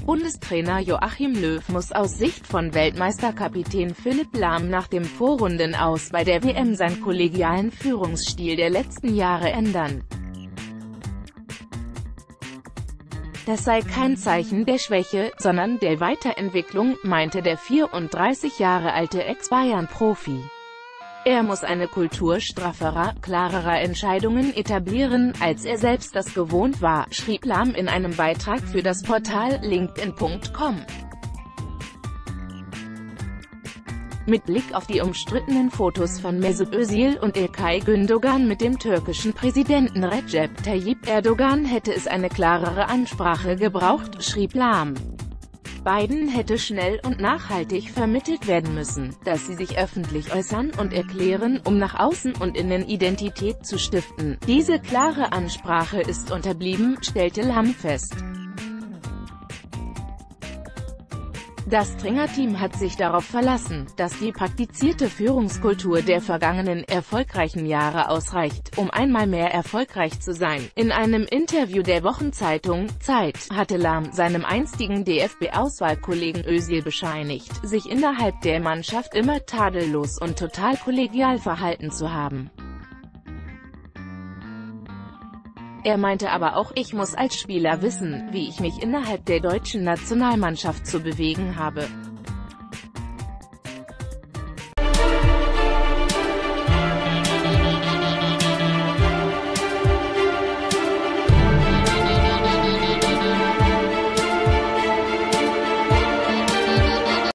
Bundestrainer Joachim Löw muss aus Sicht von Weltmeisterkapitän Philipp Lahm nach dem Vorrundenaus bei der WM seinen kollegialen Führungsstil der letzten Jahre ändern. Das sei kein Zeichen der Schwäche, sondern der Weiterentwicklung, meinte der 34 Jahre alte Ex-Bayern-Profi. Er muss eine Kultur strafferer, klarerer Entscheidungen etablieren, als er selbst das gewohnt war, schrieb Lahm in einem Beitrag für das Portal LinkedIn.com. Mit Blick auf die umstrittenen Fotos von Mesut Özil und İlkay Gündoğan mit dem türkischen Präsidenten Recep Tayyip Erdogan hätte es eine klarere Ansprache gebraucht, schrieb Lahm. Beiden hätte schnell und nachhaltig vermittelt werden müssen, dass sie sich öffentlich äußern und erklären, um nach außen und innen Identität zu stiften. Diese klare Ansprache ist unterblieben, stellte Lahm fest. Das Trainerteam hat sich darauf verlassen, dass die praktizierte Führungskultur der vergangenen, erfolgreichen Jahre ausreicht, um einmal mehr erfolgreich zu sein. In einem Interview der Wochenzeitung Zeit hatte Lahm seinem einstigen DFB-Auswahlkollegen Özil bescheinigt, sich innerhalb der Mannschaft immer tadellos und total kollegial verhalten zu haben. Er meinte aber auch, ich muss als Spieler wissen, wie ich mich innerhalb der deutschen Nationalmannschaft zu bewegen habe.